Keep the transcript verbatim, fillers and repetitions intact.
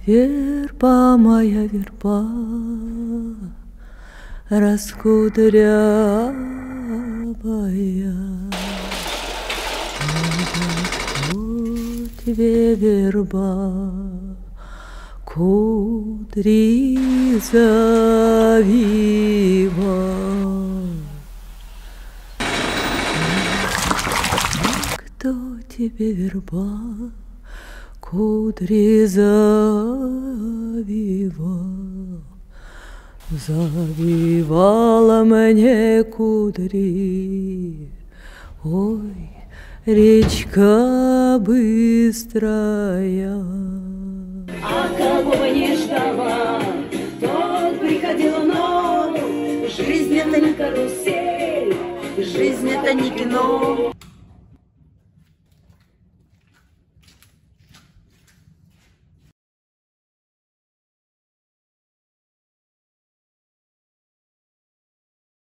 Верба моя, верба, раскудрявая, кто тебе, верба, кудри завива? Кто тебе, верба, кудри завива? Завивала мне кудри, ой, речка быстрая. А кого бы не ждала, тот приходил вновь. Жизнь — это не карусель, жизнь — это не кино.